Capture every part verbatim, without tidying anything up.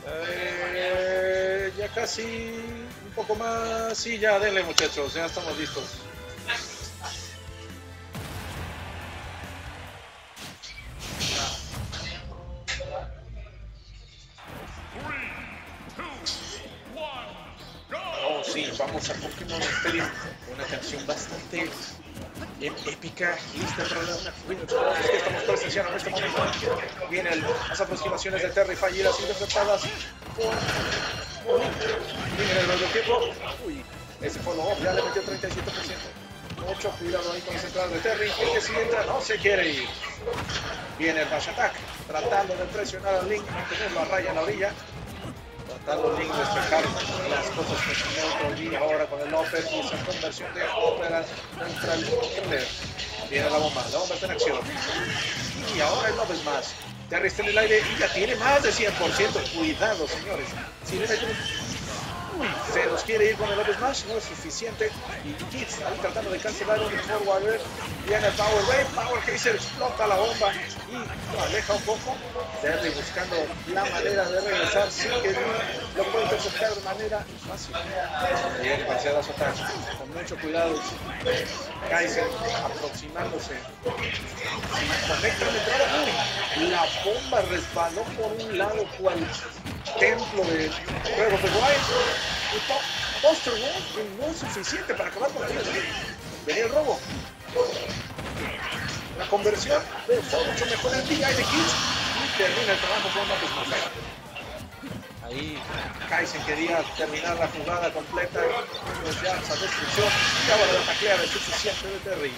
Eh, ya casi un poco más. Sí, ya denle muchachos, ya estamos listos. Oh sí, vamos a Pokémon Stadium, una canción bastante épica, lista para la una es que estamos presenciando en este momento. Vienen las aproximaciones de Terry fallidas interpretadas por Viene el medio tiempo. Uy, ese follow-up ya le metió treinta y siete por ciento. Mucho cuidado ahí con las entradas de Terry, el que si entra no se quiere ir. Viene el dash attack, tratando de presionar al Link, mantenerlo a raya en la orilla. Tratando Link de despejar las cosas que se olvida ahora con el Open y esa conversión de Opera contra el Killer. Viene la bomba, la bomba está en acción. Y ahora el Love Smash. Terry está en el aire y ya tiene más de cien por ciento. Cuidado, señores. Si le meten Uy, se nos quiere ir con el Love Smash, no es suficiente. Y Kids ahí tratando de cancelar un forwarder. Viene el Power Wave, Power Geyser explota la bomba y lo aleja un poco. Terry buscando la manera de regresar sin que lo pueda interceptar de manera fácil. Viene demasiadas ataques, con mucho cuidado. Kaiser aproximándose. Si conecta la entrada, uy, la bomba resbaló por un lado cual templo de juego de Wild. Buster Wolf no es suficiente para acabar con la vida de Link. Venía el robo. La conversión, pero fue mucho mejor el D I de Kids y termina el trabajo con una desmazada. Ahí Kaizen quería terminar la jugada completa, pues ya esa destrucción y ahora la taclea es suficiente de Terry.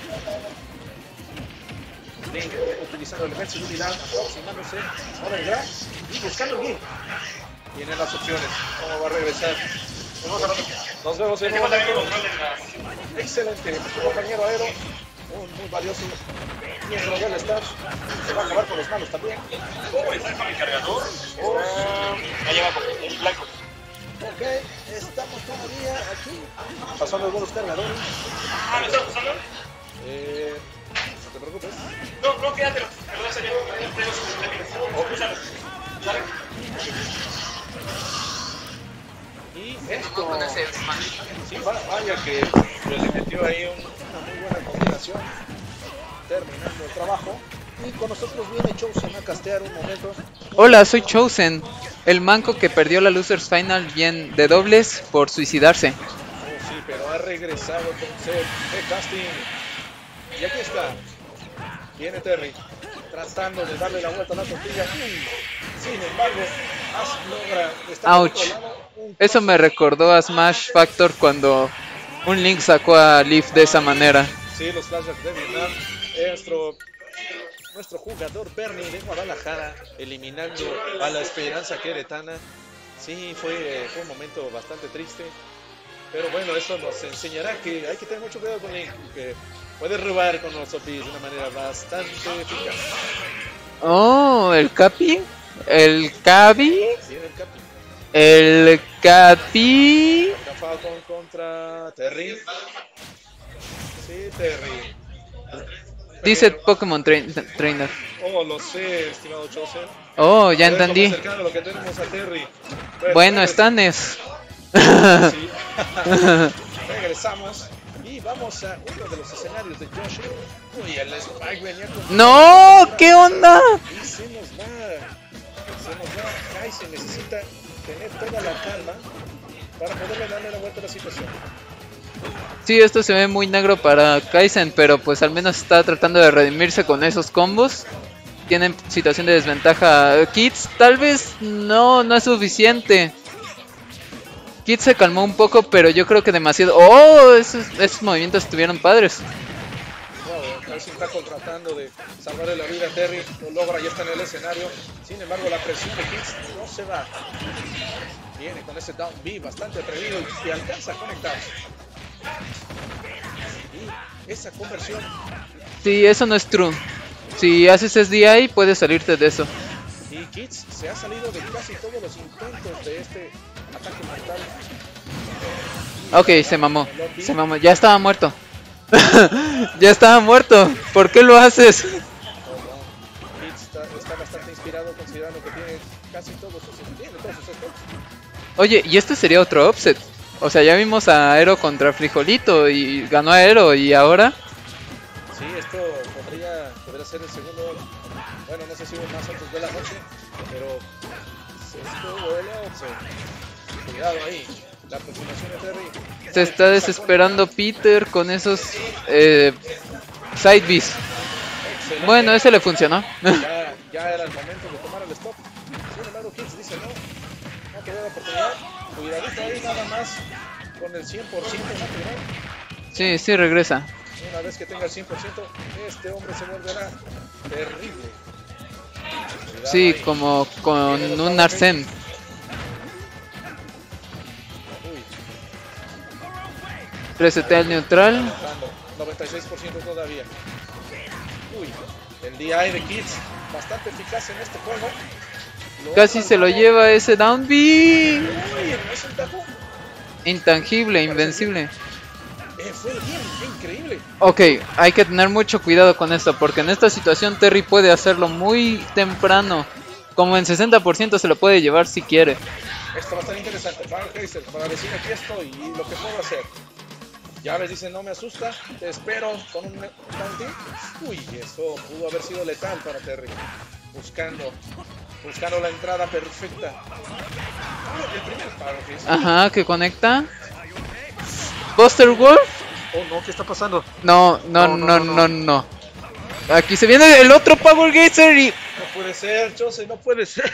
Link utilizando el elemento de unidad, aproximándose, ahora el grab y buscando el Link. Vienen las opciones, cómo va a regresar. Nos vemos en un momento. Excelente, compañero Aero, un muy valioso miembro del staff. Se va a acabar con los malos también. Oh, está con el cargador. Oh, ahí va con el blanco. Ok, estamos todavía aquí pasando algunos cargadores. Ah, ¿me estás pasando? Eh, no te preocupes. No, no, quédatelo. Me lo vas a hacer. Oh, úsalo. ¿Sale? Y esto, sí, vaya que le metió ahí un, una muy buena combinación, terminando el trabajo. Y con nosotros viene Chosen a castear un momento. Hola, soy Chosen, el manco que perdió la Losers Final bien de dobles por suicidarse. Oh, sí, pero ha regresado con set de casting. Y aquí está, viene Terry, tratando de darle la vuelta a la tortilla. Sin embargo, Ash logra estar Ouch. Eso me recordó a Smash Factor cuando un Link sacó a Leaf de esa manera. Sí, los flashbacks de Vietnam. Nuestro, nuestro jugador Bernie de Guadalajara eliminando a la Esperanza Queretana. Sí, fue, fue un momento bastante triste. Pero bueno, eso nos enseñará que hay que tener mucho cuidado con Link, que puede robar con los O Ps de una manera bastante eficaz. Oh, el Capi. El Capi. Sí, el Capi. El Capi. Falcon contra Terry. Sí, Terry. Dice Pokémon tra Trainer. Oh, lo sé, estimado Chosen. Oh, ya entendí. Lo que tenemos a Terry. Bueno, bueno Stanes. Sí. Regresamos y vamos a uno de los escenarios de Yoshi. Uy, el Spike venía con... ¡No! ¿Qué onda? Y se nos va. Se nos va. Kaizen necesita tener toda la calma para poderle darle la vuelta a la situación. Sí, esto se ve muy negro para Kaizen, pero pues al menos está tratando de redimirse con esos combos. Tienen situación de desventaja Kids, tal vez no, no es suficiente. Kids se calmó un poco, pero yo creo que demasiado. ¡Oh! Esos, esos movimientos estuvieron padres. Wow, Kaizen está tratando de salvarle la vida a Terry, lo logra, ya está en el escenario. Sin embargo, la presión de Kids no se va. Viene con ese down B bastante atrevido y alcanza a conectar. Y esa conversión. Sí, eso no es true. Si haces S D I, puedes salirte de eso. Y Kids se ha salido de casi todos los intentos de este ataque mortal. Ok, se mamó. Se mamó. Ya estaba muerto. Ya estaba muerto. ¿Por qué lo haces? Kids está, está bastante inspirado considerando que tiene casi todos sus, tiene todos sus stocks. Oye, y este sería otro offset. O sea, ya vimos a Aero contra Frijolito y ganó a Aero y ahora... Sí, esto podría, podría ser el segundo, bueno, no sé si hubo más antes de la noche, pero esto huele a offset. Cuidado ahí, la aproximación de Terry. Se está desesperando Peter con esos eh, side Bs. Excelente. Bueno, ese le funcionó. Ya, ya era el momento de tomar el stop. Sin embargo, Kids dice no, no quedó la oportunidad. Cuidadito ahí nada más con el cien por ciento natural. Sí, sí, regresa. Una vez que tenga el cien por ciento, este hombre se volverá terrible. Cuidado Sí, ahí. como con un Arsene. Uy. Resetea el neutral. Anotando, noventa y seis por ciento todavía. Uy, el D I de Kids, bastante eficaz en este juego. Lo Casi se lo salvó. lleva ese down B. Uy, no es un tajo. Intangible, invencible. Eh, fue bien, fue increíble. Ok, hay que tener mucho cuidado con esto, porque en esta situación Terry puede hacerlo muy temprano. Como en sesenta por ciento se lo puede llevar si quiere. Esto va a estar interesante. Para Heiser, para decir aquí estoy y lo que puedo hacer. Ya ves, dice no me asusta, te espero con un bounty. Uy, eso pudo haber sido letal para Terry. Buscando, buscando la entrada perfecta. Uy, el primer Power Heiser. Ajá, que conecta. Buster Wolf. Oh no, ¿qué está pasando? No, no, No, no, no, no, no, no. Aquí se viene el otro Power Geyser y... No puede ser, Chose, no puede ser.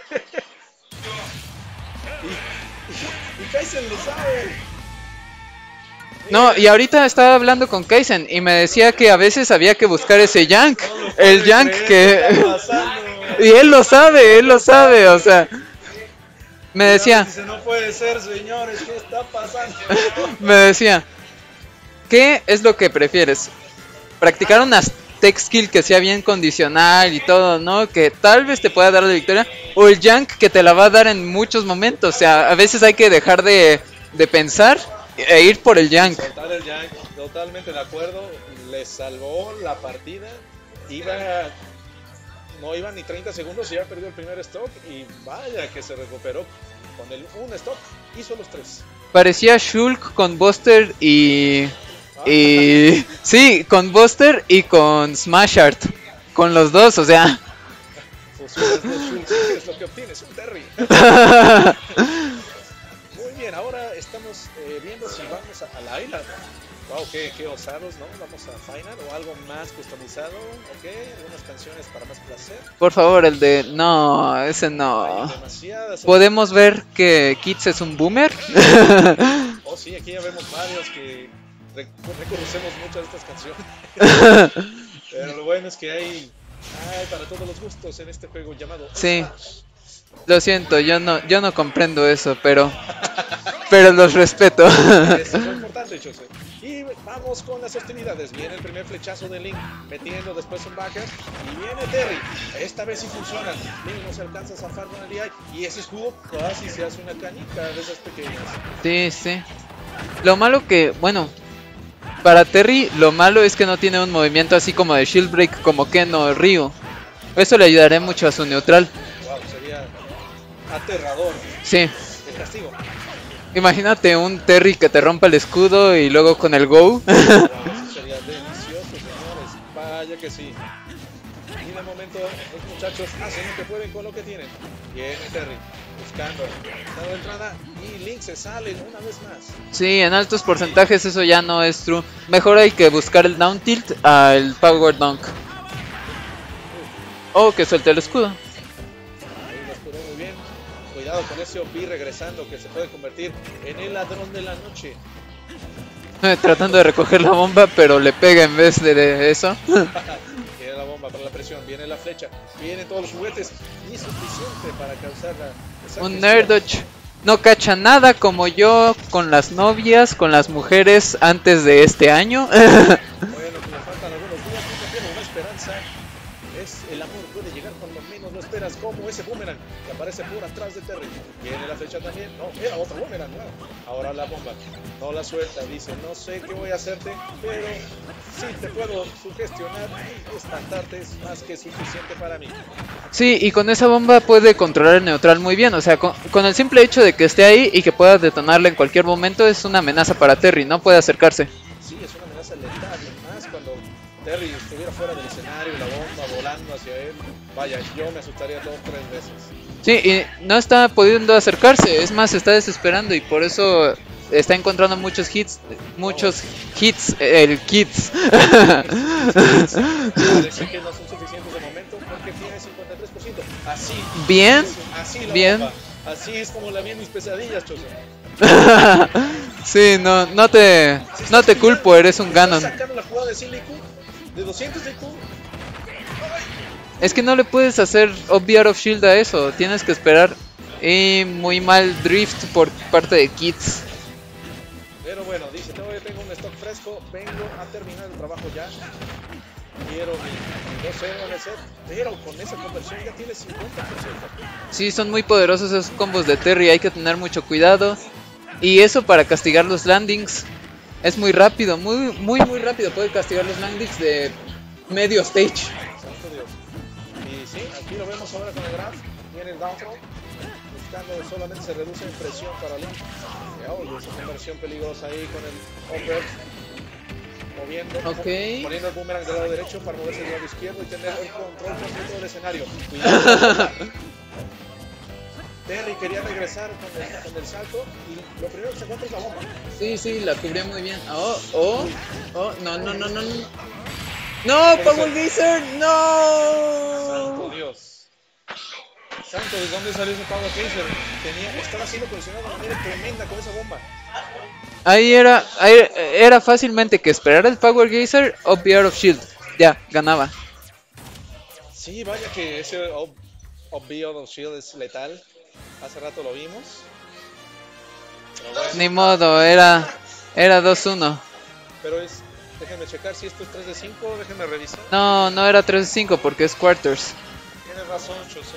y, y, y Kaizen lo sabe. No, y ahorita estaba hablando con Kaizen y me decía que a veces había que buscar ese Yank. No lo El puede Yank creer, ¿qué que... está pasando? Y él lo sabe, él lo sabe, o sea... Me decía, Dice, no puede ser, señores, ¿qué está pasando? me decía, ¿qué es lo que prefieres? ¿Practicar una tech skill que sea bien condicional y todo, ¿no? Que tal vez te pueda dar la victoria. O el Yank que te la va a dar en muchos momentos. O sea, a veces hay que dejar de, de pensar e ir por el Yank. Soltar el Yank, totalmente de acuerdo. Le salvó la partida. Iba... No iba ni treinta segundos y ya perdió el primer stock. Y vaya que se recuperó con el un stock. Hizo los tres. Parecía Shulk con Buster y... Y... Sí, con Buster y con Smash Art. Con los dos, o sea... Fusiones de Shulk, ¿qué es lo que obtienes? Un Terry. Muy bien, ahora estamos eh, viendo si vamos a, a la isla. Wow, qué, qué osados, ¿no? Vamos a Final o algo más customizado, ¿ok? Algunas canciones para más placer. Por favor, el de... No, ese Hay no. demasiadas. ¿Podemos ver que Kids es un boomer? Oh, sí, aquí ya vemos varios que re reconocemos muchas de estas canciones. Pero lo bueno es que hay, hay para todos los gustos en este juego llamado... Sí. Lo siento, yo no, yo no comprendo eso, pero... Pero los respeto. Eso es lo importante, Jose. Y vamos con las hostilidades. Viene el primer flechazo de Link, metiendo después un backer. Y viene Terry. Esta vez sí funciona. Link no se alcanza a zafar con el D I. Y ese escudo casi se hace una cañita de esas pequeñas. Sí, sí. Lo malo que, bueno, para Terry lo malo es que no tiene un movimiento así como de Shield Break como Ken o Ryu. Eso le ayudaría mucho a su neutral. Wow, sería aterrador. Sí. El castigo. Imagínate un Terry que te rompa el escudo y luego con el Go. Wow, eso sería delicioso, señores. Vaya que sí. Y de momento los muchachos hacen lo que pueden con lo que tienen. Viene Terry buscando la entrada y Link se sale una vez más. Sí, en altos porcentajes eso ya no es true. Mejor hay que buscar el down tilt al power dunk. O que suelte el escudo. Ahí lo esperó muy bien. Cuidado con ese O P regresando que se puede convertir en el ladrón de la noche. Eh, Tratando de recoger la bomba, pero le pega en vez de, de eso. Viene la bomba para la presión, viene la flecha, vienen todos los juguetes y es suficiente para causar la... esa Un presión. Nerdoch no cacha nada como yo con las novias, con las mujeres antes de este año. Bueno, pues le faltan algunos días, no tiene una esperanza. Es el amor puede llegar con cuando menos lo esperas, como ese boomerang que aparece por atrás de Terry. Viene la flecha también. No, era otro boomerang. No. Ahora la bomba. No la suelta. Dice, no sé qué voy a hacerte, pero sí te puedo sugestionar y espantarte es más que suficiente para mí. Sí, y con esa bomba puede controlar el neutral muy bien. O sea, con, con el simple hecho de que esté ahí y que pueda detonarla en cualquier momento es una amenaza para Terry. No puede acercarse. Sí, es una amenaza letal. Más cuando Terry estuviera fuera del escenario y la bomba volando hacia él. Vaya, yo me asustaría dos o tres veces. Sí, y no está pudiendo acercarse. Es más, se está desesperando y por eso está encontrando muchos hits. Muchos hits. El kits. Parece que no son suficientes de momento porque tiene cincuenta y tres por ciento. Así. Bien. Así la Bien. bomba. Así es como la vi en mis pesadillas, Choso. Sí, no, no te, no te culpo, eres un Ganon. ¿Estás sacando la jugada de cien de I Q? ¿De doscientos de I Q? Es que no le puedes hacer obviar of shield a eso, tienes que esperar. Y muy mal drift por parte de Kids. Pero bueno, dice, todavía tengo un stock fresco, vengo a terminar el trabajo ya. Quiero mi, mi dos cero en el set, pero con esa conversión ya tiene cincuenta por ciento. Sí, son muy poderosos esos combos de Terry, hay que tener mucho cuidado. Y eso para castigar los landings. Es muy rápido, muy, muy, muy rápido. Puede castigar los landings de medio stage. Santo Dios. Y sí, aquí lo vemos ahora con el graph. Viene el down throw. Buscando, solamente se reduce en presión para Link. Oh, esa conversión peligrosa ahí con el upper. Moviendo, Ok. poniendo el boomerang del lado derecho para moverse del lado izquierdo y tener el control completo del escenario. Cuidado. Terry quería regresar con el, con el salto y lo primero que se encuentra es la bomba. Sí, sí, la cubrió muy bien. Oh, oh, oh, no, no, no, no. No, Power Geyser, no. Santo Dios. Santo, ¿de dónde salió ese Power Geyser? Tenía, estaba siendo posicionado de manera tremenda con esa bomba. Ahí era, ahí era fácilmente que esperar el Power Geyser o Bear of Shield. Ya, ganaba. Sí, vaya que ese Obvious of Shield es letal. Hace rato lo vimos. Pero bueno, Ni modo, era, era dos uno. pero es, déjenme checar si esto es tres de cinco, déjenme revisar. No, no era tres cinco porque es quarters. Tienes razón, Chose.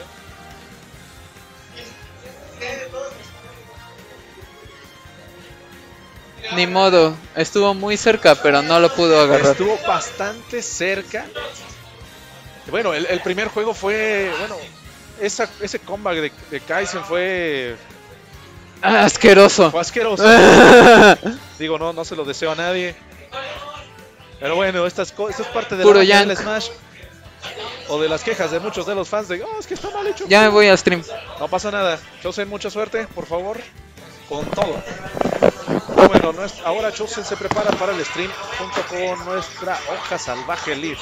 Ni modo, estuvo muy cerca, pero no lo pudo agarrar. Estuvo bastante cerca. Bueno, el, el primer juego fue, bueno, esa, ese comeback de, de Kaizen fue, Ah, asqueroso. fue asqueroso. Digo, no, no se lo deseo a nadie. Pero bueno, estas co- esto es parte de Puro la magia del yank. Smash. O de las quejas de muchos de los fans de, oh, es que está mal hecho. Ya me voy a stream. No pasa nada. Chosen, mucha suerte, por favor. Con todo. Bueno, nues- ahora Chosen se prepara para el stream junto con nuestra hoja salvaje Leaf.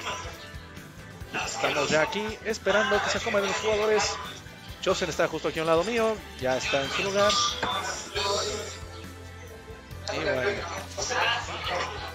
Estamos ya aquí esperando que se acomoden los jugadores. Chosen está justo aquí a un lado mío. Ya está en su lugar. Y bueno.